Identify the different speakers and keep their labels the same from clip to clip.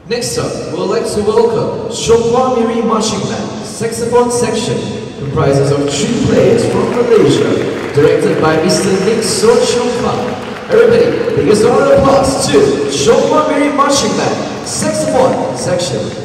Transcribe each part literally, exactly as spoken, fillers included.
Speaker 1: Next up, we would like to welcome Chopra Miri Marching Band, saxophone section, comprises of three players from Malaysia, directed by Mister Nick Sochongpan. Everybody, biggest round of applause to Chopra Miri Marching Band, saxophone section.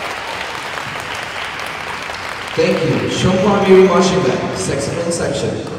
Speaker 1: Thank you. Chopra Miri Marching Band, saxophone section.